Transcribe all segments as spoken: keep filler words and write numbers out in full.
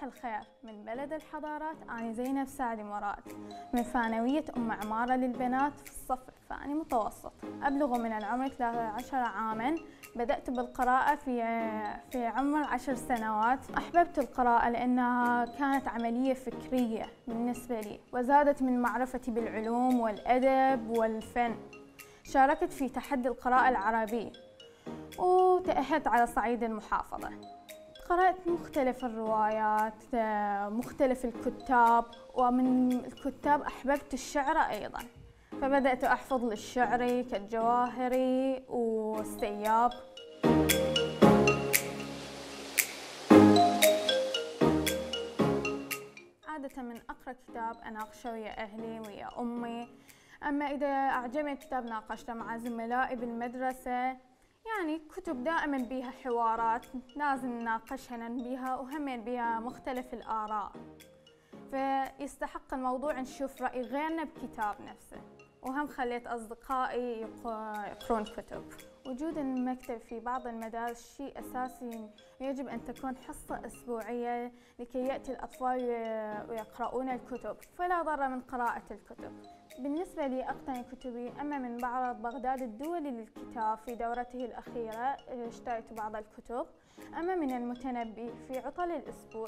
صباح الخير من بلد الحضارات. أنا زينب سعدي مراد من ثانوية أم عمارة للبنات في الصف الثاني متوسط. أبلغ من العمر ثلاثة عشر عاماً. بدأت بالقراءة في في عمر عشر سنوات. أحببت القراءة لأنها كانت عملية فكرية بالنسبة لي، وزادت من معرفتي بالعلوم والأدب والفن. شاركت في تحدي القراءة العربي وتأهلت على صعيد المحافظة. قرأت مختلف الروايات، مختلف الكتاب، ومن الكتاب أحببت الشعر أيضاً، فبدأت أحفظ للشعري كالجواهري والسياب. عادة من أقرأ كتاب أناقشه ويا أهلي ويا أمي، أما إذا أعجبني الكتاب ناقشته مع زملائي بالمدرسة. يعني كتب دائما بيها حوارات لازم نناقشها ننبيها، وهم بيها مختلف الآراء، فيستحق الموضوع نشوف رأي غيرنا بكتاب نفسه. وهم خليت أصدقائي يقرون كتب. وجود المكتب في بعض المدارس شيء أساسي، يجب أن تكون حصة أسبوعية لكي يأتي الأطفال ويقرؤون الكتب، فلا ضر من قراءة الكتب. بالنسبة لي أقتني كتبي، أما من معرض بغداد الدولي للكتاب في دورته الأخيرة اشتريت بعض الكتب، أما من المتنبي في عطل الأسبوع.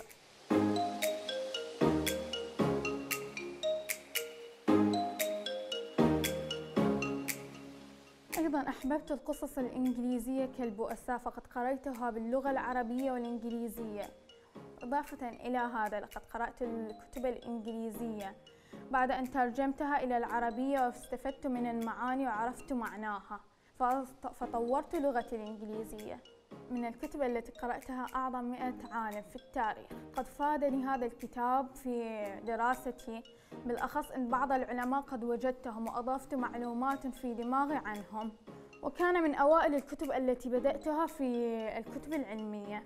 أيضاً أحببت القصص الإنجليزية كالبؤساء، فقد قرأتها باللغة العربية والإنجليزية. إضافة إلى هذا لقد قرأت الكتب الإنجليزية بعد أن ترجمتها إلى العربية، واستفدت من المعاني وعرفت معناها، فطورت لغتي الإنجليزية. من الكتب التي قرأتها أعظم مئة عالم في التاريخ. قد فادني هذا الكتاب في دراستي، بالأخص أن بعض العلماء قد وجدتهم وأضفت معلومات في دماغي عنهم، وكان من أوائل الكتب التي بدأتها في الكتب العلمية.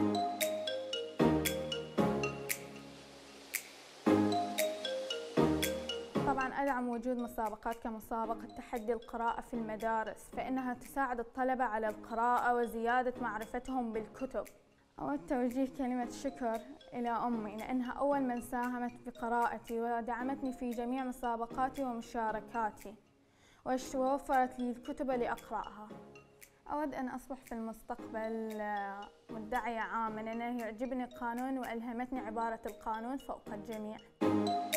طبعاً أدعم وجود مسابقات كمسابقة تحدي القراءة في المدارس، فإنها تساعد الطلبة على القراءة وزيادة معرفتهم بالكتب. أود توجيه كلمة شكر إلى أمي، لأنها أول من ساهمت بقراءتي ودعمتني في جميع مسابقاتي ومشاركاتي، ووفرت لي الكتب لأقرأها. أود أن أصبح في المستقبل مدعية عامة، لأنه يعجبني القانون وألهمتني عبارة القانون فوق الجميع.